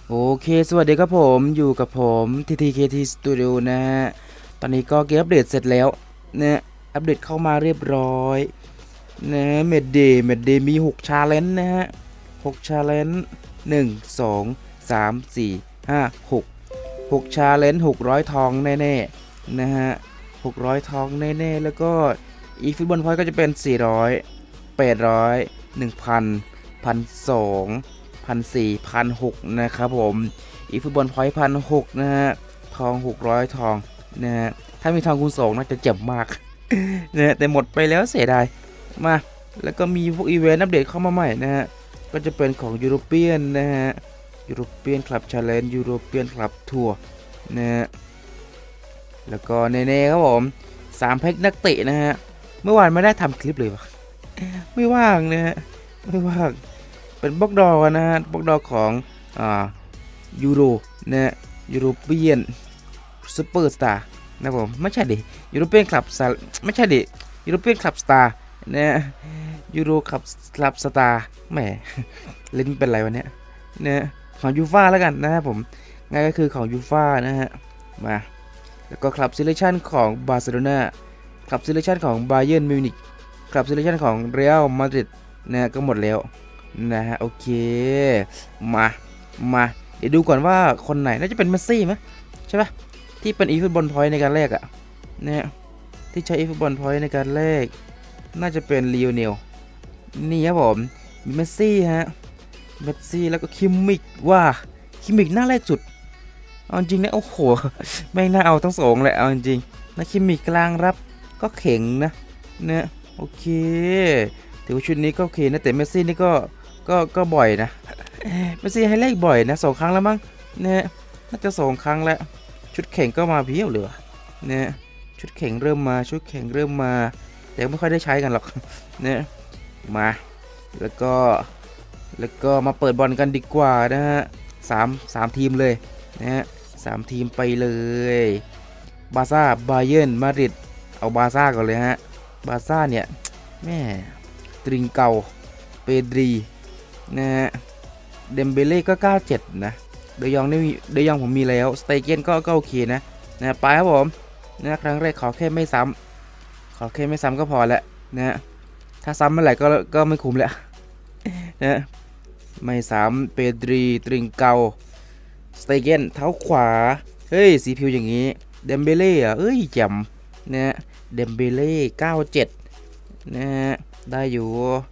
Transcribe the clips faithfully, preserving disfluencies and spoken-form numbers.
โอเคสวัสดีครับผมอยู่กับผม ที ที เค ที Studio นะฮะตอนนี้ก็เกมอัปเดตเสร็จแล้วนะอัปเดตเข้ามาเรียบร้อยนะเมดเดย์เมดเดย์มีหกชาเลนจ์นะฮะหกชาเลนจ์หนึ่ง สอง สาม สี่ ห้า หก หกชาเลนจ์หกร้อยทองแน่ๆนะฮะหกร้อยทองแน่ๆแล้วก็อีกฟุตบอลพอยต์ก็จะเป็นสี่ร้อยแปดร้อยหนึ่งพันพันสองพันสี่พันหกนะครับผมอีฟุตบอลพอยต์พันหกนะฮะทองหกร้อยทองนะฮะถ้ามีทองคูณสองน่าจะเจ็บมากนะแต่หมดไปแล้วเสียดายมาแล้วก็มีพวกอีเวนต์อัปเดตเข้ามาใหม่นะฮะก็จะเป็นของยูโรเปียนนะฮะยูโรเปียนคลับชาเลนจ์ยูโรเปียนคลับทัวร์นะฮะแล้วก็เน่ๆครับผมสามแพ็คนักเตะนะฮะเมื่อวานไม่ได้ทำคลิปเลยวะไม่ว่างนะฮะไม่ว่างเป็นบล็อกดอนะฮะบล็อกดอของอ่ายูโรนะยูโรเปียนซูเปอร์สตาร์นะผมไม่ใช่ดิยูโรเปียนคลับไม่ใช่ดิยูโรเปียนคลับสตาร์นะยูโรคลับคลับสตาร์แหมเล่นเป็นไรวะเนี่ยนะของยูฟ่าแล้วกันนะครับผมง่ายก็คือของยูฟ่านะฮะมาแล้วก็คลับซิเลชันของบาร์เซโลนาคลับซิเลชันของบาเยิร์นมิวนิกคลับซิเลชันของเรอัลมาดริดนะก็หมดแล้วนะฮะโอเคมามาเดี๋ยวดูก่อนว่าคนไหนน่าจะเป็นเมสซี่ไหมใช่ปะที่เป็นอีฟุตบอลพอยต์ในการแรกอะเนี่ยที่ใช้อีฟุตบอลพอยต์ในการแรกน่าจะเป็นลีโอเนลนี่ครับผมมีเมสซี่ฮะเมสซี่แล้วก็คิมมิกว่าคิมมิกหน้าแรกสุดเอาจริงนะโอ้โหไม่น่าเอาทั้งสองเลยเอาจริงนะคิมมิกกลางรับก็เข่งนะเนี่ยโอเคถือว่าชุดนี้ก็โอเคนะแต่เมสซี่นี่ก็ก็ก็บ่อยนะเมสซี่ให้เลขบ่อยนะสองครั้งแล้วมั้งเนี่ยน่าจะสองครั้งแล้วชุดแข่งก็มาเพี้ยวเลยเนี่ยชุดแข่งเริ่มมาชุดแข่งเริ่มมาแต่ไม่ค่อยได้ใช้กันหรอกเนี่ยมาแล้วก็แล้วก็มาเปิดบอลกันดีกว่านะฮะสามสามทีมเลยนะฮะสามทีมไปเลยบาซ่าบาเยิร์นมาดริดเอาบาซ่าก่อนเลยฮะบาซ่าเนี่ยแม่ตริงเกาเปดรีนะฮะเดมเบเล่ก็เก้าสิบเจ็ดนะเดยองนี่เดยองผมมีแล้วสเตเกนก็ก็โอเคนะนะไปครับผมนะครั้งแรกขอแค่ไม่ซ้ำขอแค่ไม่ซ้ำก็พอแล้วนะถ้าซ้ำเมื่อไหร่ก็ก็ไม่คุ้มแล้วนะไม่ซ้ำเปดรีตริงเกาสเตเกนเท้าขวาเฮ้ยสีผิวอย่างนี้เดมเบเล่อะเอ้ยแจ่มนะเดมเบเล่เก้าสิบเจ็ดนะได้อยู่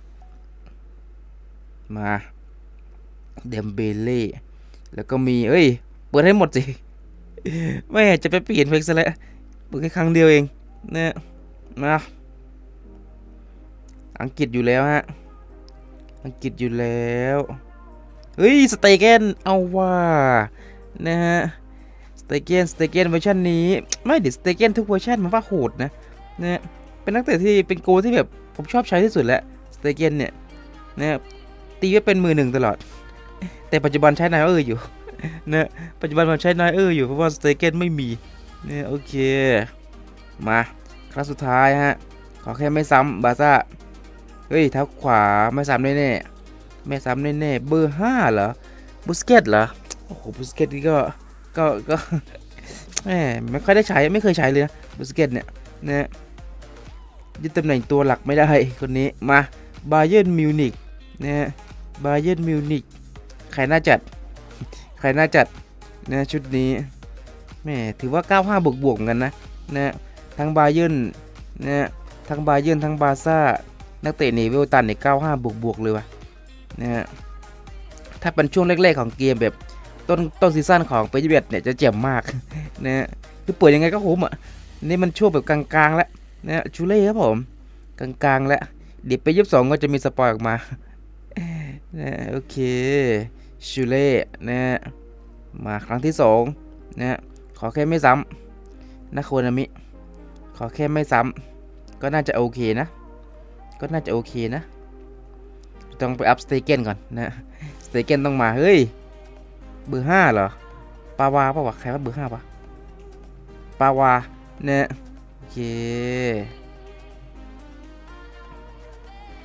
มาเดมเบเล่แล้วก็มีเอ้ยเปิดให้หมดสิไม่จะไปเปลี่ยนเพลงซะแล้วเปิดแค่ครั้งเดียวเองนะมาอังกฤษอยู่แล้วฮะอังกฤษอยู่แล้วเฮ้ยสเตเกนเอาว่านะฮะสเตเกนสเตเกนเวอร์ชันนี้ไม่ดิสเตเกนทุกเวอร์ชันมันว่าโหดนะนะเป็นนักเตะที่เป็นโกที่แบบผมชอบใช้ที่สุดแล้วสเตเกนเนี่ยนะตีไว้เป็นมือหนึ่งตลอดแต่ปัจจุบันใช้นายเอออยู่นะปัจจุบันผมใช้นายเอออยู่เพราะว่าสเตเกนไม่มีเนี่ยโอเคมาครั้งสุดท้ายฮะขอแค่ไม่ซ้ำบาซ่าเฮ้ยเท้าขวาไม่ซ้ำแน่ๆไม่ซ้ำแน่ๆเบอร์ห้าเหรอบุสเกตเหรอโอ้โหบุสเกตนี่ก็ก็ก็แหมไม่ค่อยได้ใช้ไม่เคยใช้เลยนะบุสเกตเนี่ยนะยึดตำแหน่งตัวหลักไม่ได้คนนี้มาบาเยิร์นมิวนิกนะบาเยิร์นมิวนิกใครน่าจัดใครน่าจัดนะชุดนี้แม่ถือว่าเก้าสิบห้าบวกบวกกันนะนะทั้งบาเยิร์นนะทั้งบาเยิร์นทั้งบาซ่านักเตะนี่เวลตันเนี่ยเก้าสิบห้าบวกบวกเลยวะนะฮะถ้าเป็นช่วงแรกๆของเกมแบบต้นต้นซีซั่นของเปเจเบียดเนี่ยจะเจ็บมากนะฮะคือเปิดยังไงก็คุ้มอ่ะนี่มันช่วงแบบกลางๆแล้วนะชูเล่ครับผมกลางๆแล้วเดี๋ยวไปยี่สิบสองก็จะมีสปอยออกมานะโอเคชูเล่นะมาครั้งที่สองนะขอแค่ไม่ซ้ำนะโคนามิขอแค่ไม่ซ้ำก็น่าจะโอเคนะก็น่าจะโอเคนะต้องไปอัพสเตเกนก่อนนะสเตเกนต้องมาเฮ้ยเบอร์ห้าเหรอปาวาปะวะใครว่าเบอร์ห้าปะปาวาเนี่ยโอเค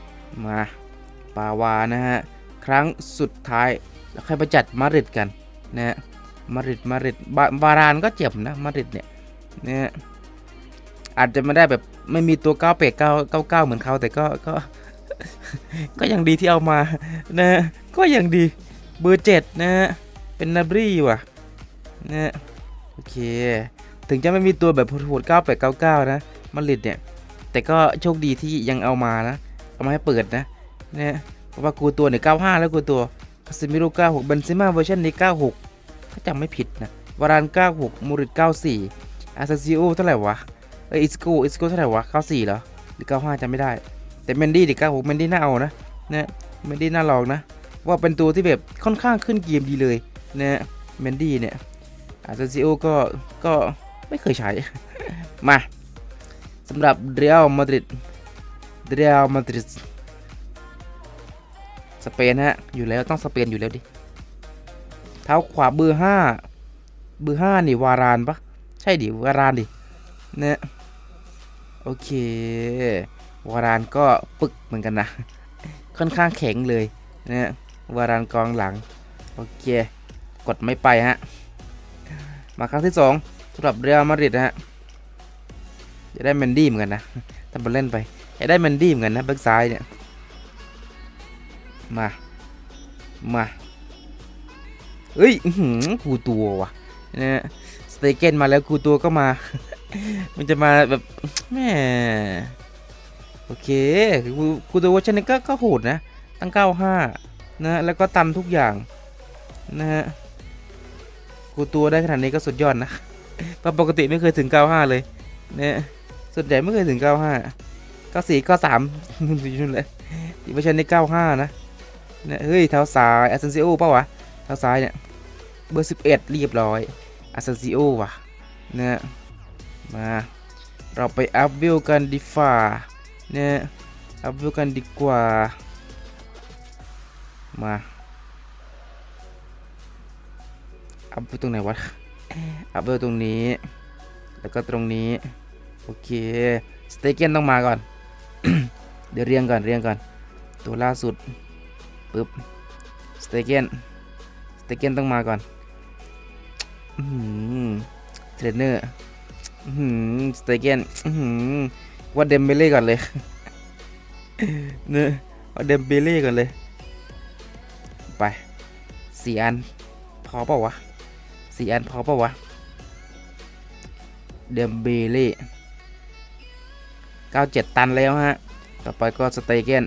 มาปาวานะฮะครั้งสุดท้ายแล้วใครไปจัดมาดริดกันนะมาดริดมาดริดบาวารานก็เจ็บนะมาดริดเนี่ยนะอาจจะไม่ได้แบบไม่มีตัวเก้าเป็ดเก้าเก้าเก้าเหมือนเขาแต่ก็ก็ ก็ยังดีที่เอามานะก็ยังดีเบอร์เจ็ดนะเป็นนาบรีว่ะนะโอเคถึงจะไม่มีตัวแบบโหดเก้าแปดเก้าเก้านะมาดริดเนี่ยแต่ก็โชคดีที่ยังเอามานะเอามาให้เปิดนะนะเพราะว่ากูตัวเนี่ยเก้าห้าแล้วกูตัวคาซิมิโร่เก้าหกเบนเซม่าเวอร์ชันนี้เก้าหกถ้าจำไม่ผิดนะวารานเก้าหกมูริดเก้าสี่อาซาซิโอเท่าไหร่วะเอออิสโกอิสโกเท่าไหร่วะเก้าสี่เหรอหรือเก้าห้าจำไม่ได้แต่เมนดี้ดิเก้าหกเมนดี้น่าเอานะนะเมนดี้น่าลองนะว่าเป็นตัวที่แบบค่อนข้างขึ้นเกมดีเลยนะเมนดี้เนี่ยอาซาซิโอก็ก็ไม่เคยใช้ มาสำหรับเรอัลมาดริดเรอัลมาดริดสเปนฮะอยู่แล้วต้องสเปนอยู่แล้วดิเท้าขวาเบอร์ห้าเบอร์ห้านี่วารานปะใช่ดิวารานดิเนี่ยโอเควารานก็ปึกเหมือนกันนะค่อนข้างแข็งเลยเนี่ยวารานกองหลังโอเคกดไม่ไปฮะมาครั้งที่สองสำหรับเรอัลมาดริดฮะจะได้แมนดี้เหมือนกันนะทำไปเล่นไปจะได้แมนดี้เหมือนกันนะแบ็กซ้ายเนี่ยมามาเฮ้ยกูตัวว่ะเนี่ยสเตเกนมาแล้วกูตัวก็มา มันจะมาแบบแม่โอเคกูกูตัวว่าชันนี้ก็ก็โหดนะตั้งเก้าห้านะแล้วก็ตันทุกอย่างนะฮะกูตัวได้ขนาดนี้ก็สุดยอดนะเพราะปกติไม่เคยถึงเก้าห้าเลยเนี่ยส่วนใหญ่ไม่เคยถึงเก้าห้าเก้าสี่เก้าสามนู่นเลยที่ว่าชันนี้เก้าห้านะเนี่ยเฮ้ยเท้าซ้ายอาเซนซิโอเปล่าวะเท้าซ้ายเนี่ยเบอร์สิบเอ็ดเรียบร้อยอาเซนซิโอว่ะเนี่ยมาเราไปอัพวิวกันดีฝ่าเนี่ยอัพวิวกันดีกว่ามาอัพวิวตรงไหนวะอัพวิวตรงนี้แล้วก็ตรงนี้โอเคสเตเกนต้องมาก่อน เดี๋ยวเรียงก่อนเรียงก่อนตัวล่าสุดปึ๊บสเตเกนสเตเกนต้องมาก่อนเทรนเนอร์สเตเกนว่าเดมเบเล่ก่อนเลยเนอะว่าเดมเบเล่ก่อนเลยไปสี่อันพอเปล่าวะสี่อันพอเปล่าวะเดมเบเล่เก้าเจ็ดตันแล้วฮะต่อไปก็สเตเกน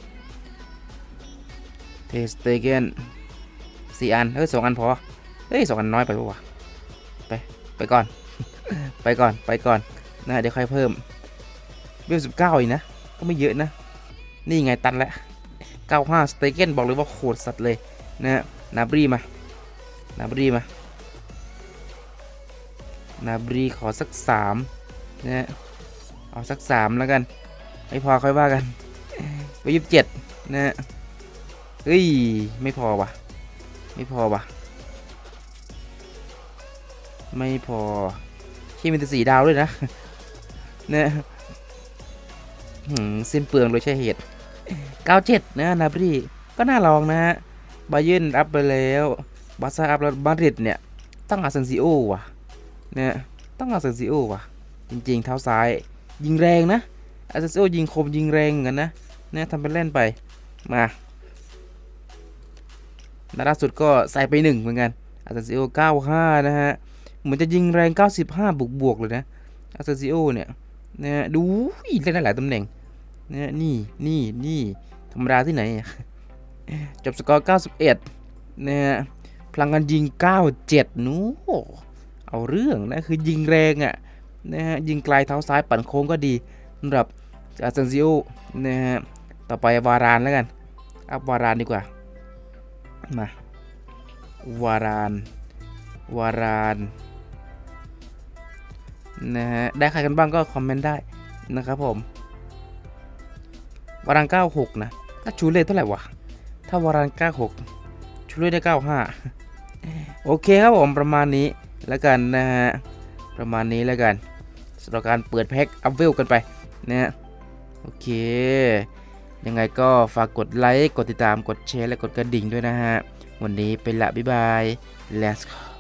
เทสเตเกนสี่อันเฮ้ยสองอันพอเฮ้ยสองอันน้อยไปปะวะไปไปก่อนไปก่อนไปก่อนนะเดี๋ยวค่อยเพิ่มเวลสิบเก้าอีกนะก็ไม่เยอะนะนี่ไงตันแล้วเก้าห้าสเตเกนบอกเลยว่าโคตรสัตว์เลยนะนาบรีมานาบรีมานาบรีขอสักสามนะเอาสักสามแล้วกันไม่พอค่อยว่ากันไปยี่สิบเจ็ดนะเฮ้ยไม่พอวะไม่พอวะไม่พอที่มีแต่สีดาวด้วยนะเนี่ยสิ้นเปลืองโดยใช่เหตุเก้าเจ็ดนะนาบรีก็น่าลองนะฮะบาเยิร์นอัพไปแล้วบาซ่าอัพแล้วมาดริดเนี่ยต้องอาเซนซิโอว่ะเนี่ยต้องอาเซนซิโอว่ะจริงๆเท้าซ้ายยิงแรงนะอาเซนซิโอยิงคมยิงแรงกันนะเนี่ยทำเป็นเล่นไปมาล่าสุดก็ใส่ไปหนึ่งเหมือนกันอาเซนซิโอเก้าห้านะฮะเหมือนจะยิงแรงเก้าสิบห้าบวกบวกเลยนะอาเซนซิโอเนี่ยเนี่ยดูเล่นได้หลายตำแหน่งเนี่ยนี่นี่นี่ธรรมดาที่ไหนจบสกอร์เก้าสิบเอ็ดเนี่ยพลังการยิงเก้าเจ็ดนู้เอาเรื่องนะคือยิงแรงอ่ะนะฮะยิงไกลเท้าซ้ายปั่นโค้งก็ดีสำหรับอาเซนซิโอนะฮะต่อไปวารานแล้วกันอัพวารานดีกว่ามาวารานวารานนะฮะได้ใครกันบ้างก็คอมเมนต์ได้นะครับผมวารานเก้าหกนะถ้าชูเลเท่าไหร่วะถ้าวารานเก้าหกชูเลได้เก้าห้าโอเคครับผมประมาณนี้แล้วกันนะฮะประมาณนี้แล้วกันสำหรับการเปิดแพ็คอัพเวลกันไปนะฮะโอเคยังไงก็ฝากกดไลค์กดติดตามกดแชร์และกดกระดิ่งด้วยนะฮะวันนี้ไปละบ๊ายบาย let's go